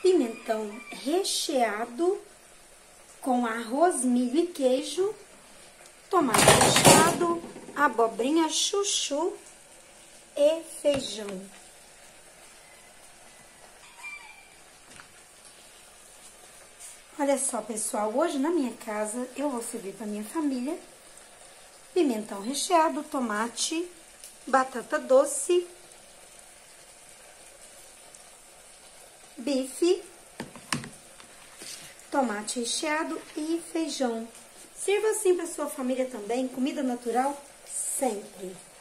pimentão recheado com arroz, milho e queijo, tomate recheado, abobrinha chuchu e feijão. Olha só, pessoal, hoje na minha casa eu vou servir para minha família pimentão recheado, tomate, batata doce, bife, tomate recheado e feijão. Sirva assim para sua família também, comida natural sempre.